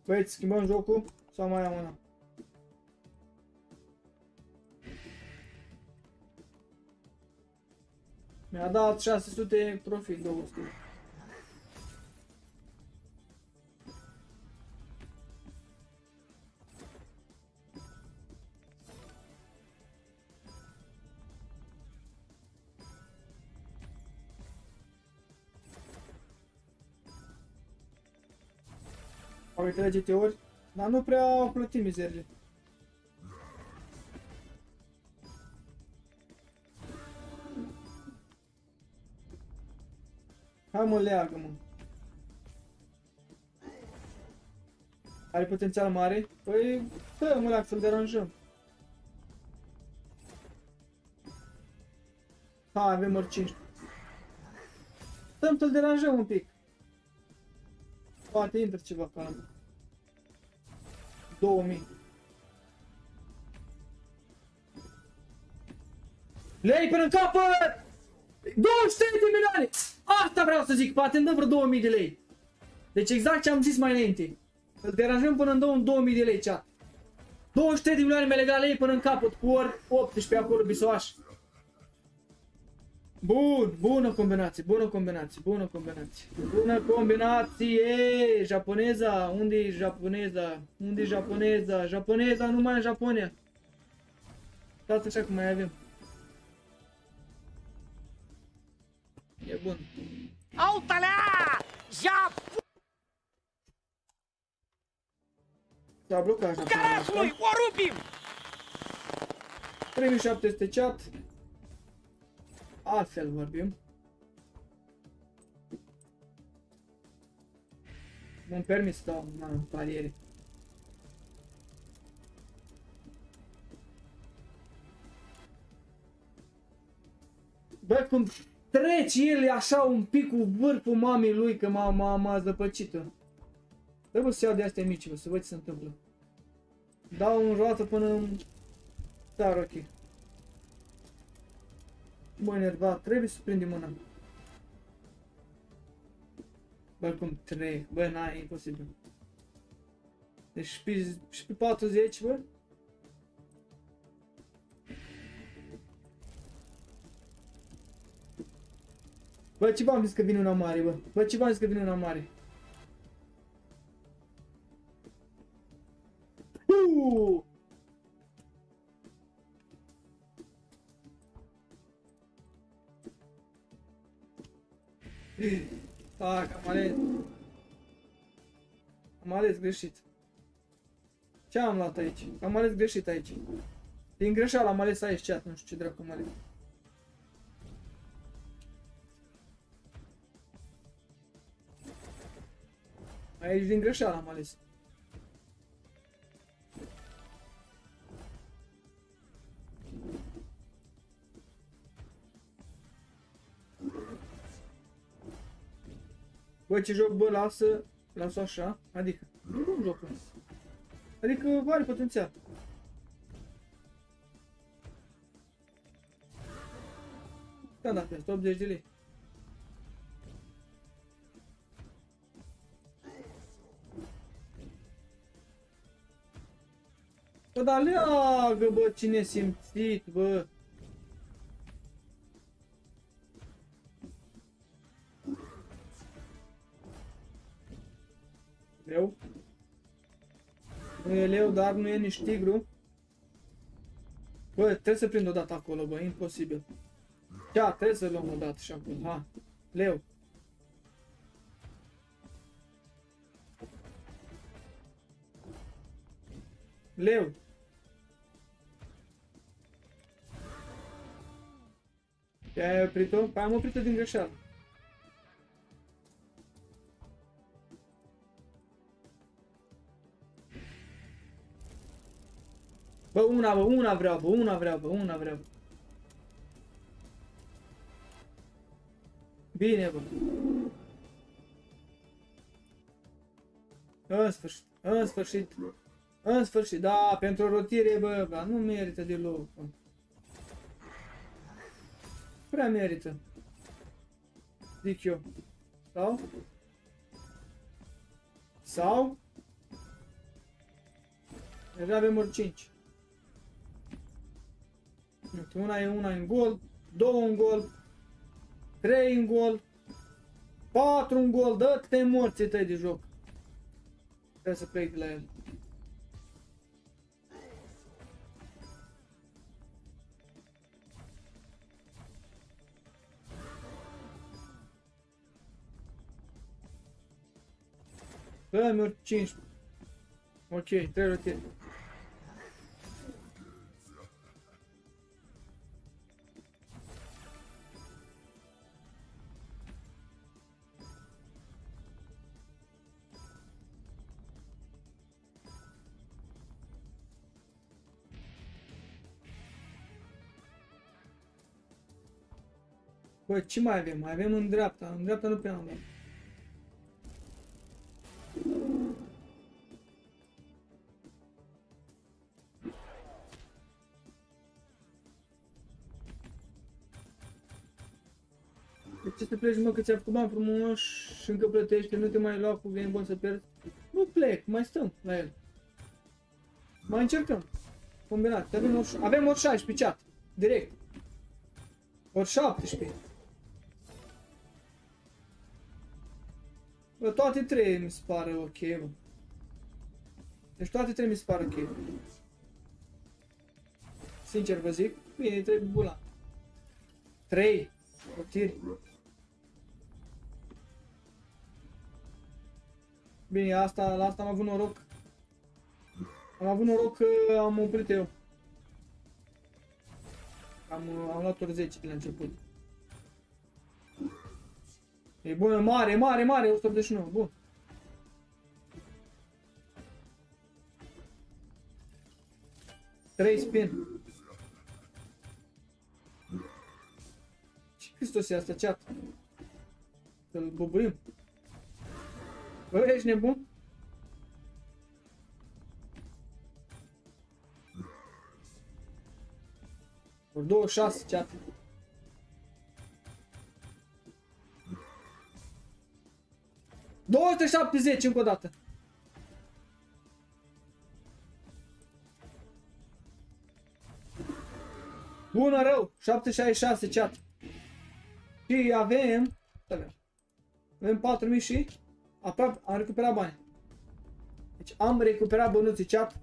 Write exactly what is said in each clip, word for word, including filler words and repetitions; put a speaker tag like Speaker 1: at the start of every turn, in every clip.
Speaker 1: Băieți, schimbăm jocul sau mai am una? Mi-a dat șase sute profit, două sute. Au trei G T-uri, dar nu prea au plătit mizerile. Hai mă, leagă mă. Are potențial mare? Păi, dă mă, leagă să-l deranjăm. Hai, avem ori cinci. Dăm să-l deranjăm un pic. Poate intră ceva pe ala. două mii. Lei până în capăt! douăzeci și trei de milioane! Asta vreau să zic, poate îmi dă vreo două mii de lei. Deci exact ce am zis mai înainte. Îl deranjăm până în două mii de lei, chat. douăzeci și trei de milioane mi-a legat lei până în capăt, cu ori optsprezece acolo, bisoaș. Bun, bună combinație, bună combinație, bună combinație. Bună combinație! Japoneza, unde e japoneza? Unde e japoneza? Japoneza numai în Japonia. Stați așa cum mai avem. E bun.
Speaker 2: Alta-lea! Já!
Speaker 1: S-a blocat Japonia.
Speaker 2: Caracului, o rupim!
Speaker 1: trei mii șapte sute chat. Altfel vorbim. Nu-mi permis să dau în pariere. Bă, cum trece el așa un pic cu vârful mamei lui, că m-a zăpăcit-o. Trebuie să iau de astea mici, bă, să văd ce se întâmplă. Dau în roată până în... Dar ok. Bă, enervat, trebuie să prindem mâna. Bă, cum trec, bă, n-ai, imposibil. Deci și pe, și pe patruzeci, bă. Bă, ce v-am zis că vine una mare, bă? Bă, ce v-am zis că vine una mare? Uuuu! Fac, am ales. Am ales greșit. Ce am luat aici? Am ales greșit aici. Din greșeală am ales aici chat, nu știu ce dracu am ales. Aici din greșeală am ales. Bă, ce joc, bă, lasă, lasă așa, adică, nu joc, adică are potențial. Da, da, peste optzeci de lei. Bă, dar leagă, bă, cine simțit, bă. Leu. Nu e leu, dar nu e nici tigru. Bă, trebuie să prind o dată acolo, bă, imposibil. Da, trebuie să luăm o dată și acolo, ha. Leu. Leu. Ai oprit-o? Păi am oprit-o din greșeală. Bă, una, bă, una vreau, bă, una vreau, bă, una vreau. Bine, bă. În sfârșit, în sfârșit. În sfârșit, da, pentru o rotire, bă, bă, nu merită deloc, bă. Prea merită. Zic eu. Sau? Sau? Deja avem ori cinci. Una e una în gol, două în gol, trei în gol, patru în gol, dă-te morții tăi de joc. Trebuie să plec de la el. Dă-mi ori cinci. Ok, trei rotiri. Bă, ce mai avem? Mai avem în dreapta. În dreapta nu prea am dat. De ce să pleci, mă, că ți-a făcut bani frumos și încă plătești, nu te mai lua cu game bun să pierzi? Nu plec, mai stăm la el. Mai încercăm. Combinat. Avem ori, avem ori șaisprezece chat. Direct. Ori șaptesprezece. Bă, toate trei mi se pare ok, bă. Deci toate trei mi se pare ok. Sincer vă zic, bine, trebuie bula. trei rotiri. Bine, asta, la asta am avut noroc. Am avut noroc că am oprit eu. Am, am luat ori zece de la început. E bună, mare, mare, mare, o sută optzeci și nouă, bun. trei spin. Ce Hristos e asta, chat? Să-l bubuim. Bă, ești nebun? Ori douăzeci și șase, chat. două sute șaptezeci încă o dată. Bună rău, șapte sute șaizeci și șase, chat. Și avem, avem patru mii și aproape am recuperat bani. Deci am recuperat bonuții, chat.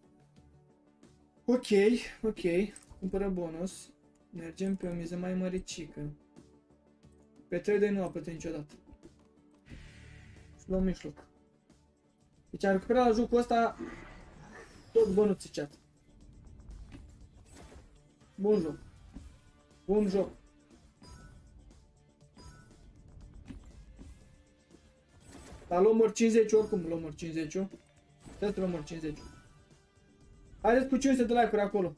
Speaker 1: Ok, ok. Cumpără bonus. Mergem pe o miză mai măricică. Pe trei de nu a plătit niciodată. Și luăm mijloc. Deci am recuperat la jocul ăsta tot bonuții, chat. Bun joc. Bun joc. Dar luăm ori cincizeci, oricum luăm ori cincizeci. Trebuie să luăm ori cincizeci. Haideți cu cinci sute de like-uri acolo.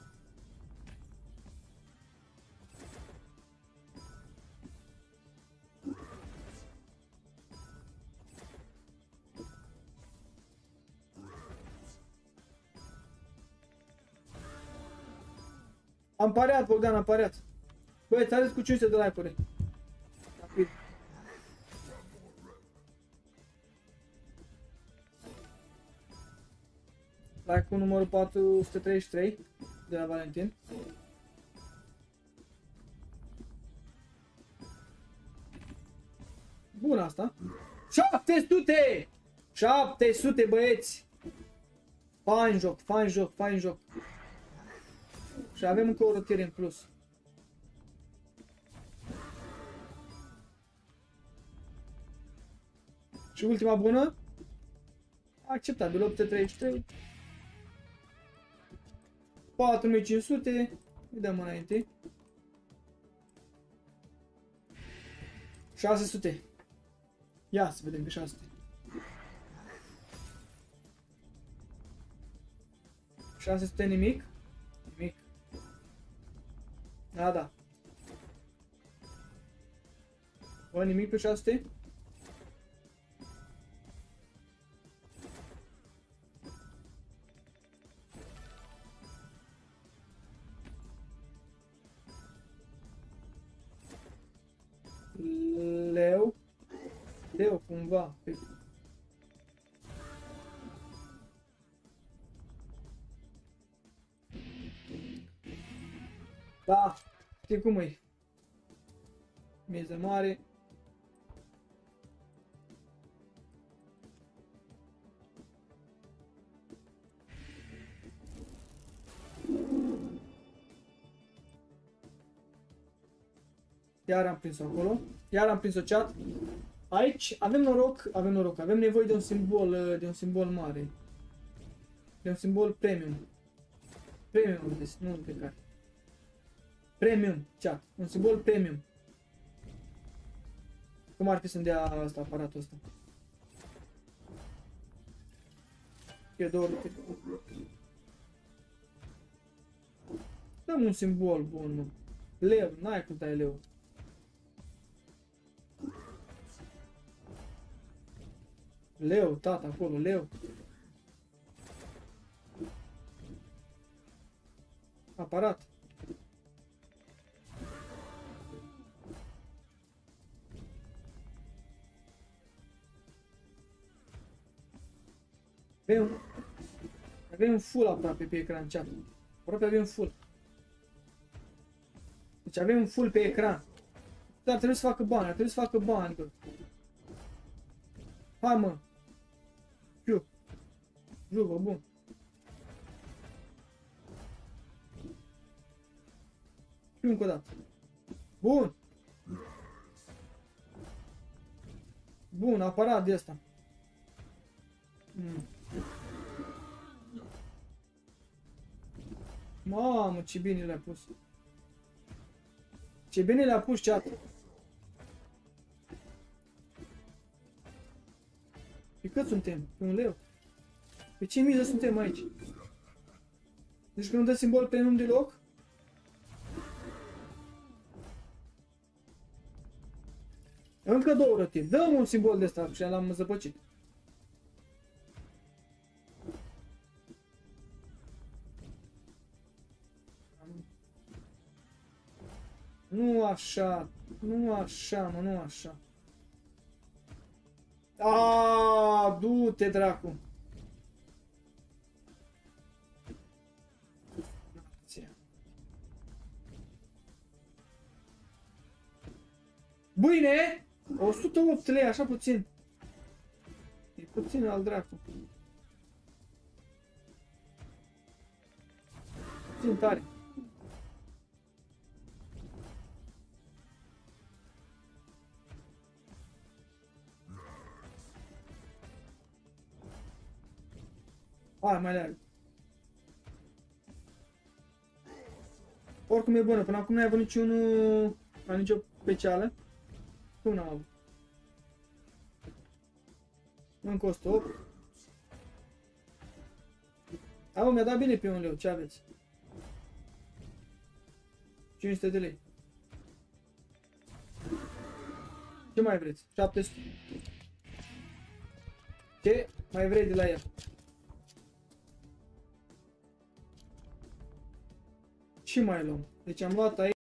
Speaker 1: Am pariat, Bogdan, am pariat. Băieți, haideți cu cinci sute de like-uri. Rapid. Like cu numărul patru sute treizeci și trei de la Valentin. Bun asta. șapte sute! șapte sute, băieți! Fain joc, fain joc, fain joc. Și avem încă o rotire în plus. Și ultima bună. Acceptabil, opt sute treizeci și trei. patru mii cinci sute. Îi dăm înainte. șase sute. Ia să vedem pe șase sute. șase sute nimic. Nimic. Da, da. Bă, nimic pe șase sute? Leu. Leu, cumva. Da, știi cum e. Miză mare. Iar am prins-o acolo. Iar am prins-o chat. Aici avem noroc, avem noroc, avem nevoie de un simbol, de un simbol mare. De un simbol premium. Premium, deci, nu de care. Premium, chat. Un simbol premium. Cum ar fi să-mi dea asta, aparatul ăsta? E două ori. Dăm un simbol bun, mă. Leu, n-ai cum dai leu. Leu, tata, acolo, leu. Aparat. Avem, avem full aproape pe ecran, chat. Aproape avem full. Deci avem full pe ecran. Dar trebuie să facă bani, ar trebui să facă bani, bă. Hai, mă. Fiu. Jugă, bun. Fiu încă o dată. Bun. Bun, aparat de asta. Mm. Mamă, ce bine le-a pus. Ce bine le-a pus, chat. Pe cât suntem? Pe un leu? Pe ce miză suntem aici? Deci că nu dă simbol pe nume deloc? Încă două rătiri. Dăm un simbol de ăsta și l-am zăpăcit. Nu așa, nu așa, mă, nu așa. Aaaa, du-te, dracu. Bine! o sută opt lei, așa puțin. E puțin al dracu. Puțin tare. Hai, mai leagă. Oricum e bună, până acum n-ai avut niciunul, nicio specială. Cum n-am avut? Încă o sută opt. A, mi-a dat bine pe un leu, ce aveți? cinci sute de lei. Ce mai vreți? șapte sute. Ce mai vrei de la el? Ce mai luăm? Deci am luat aici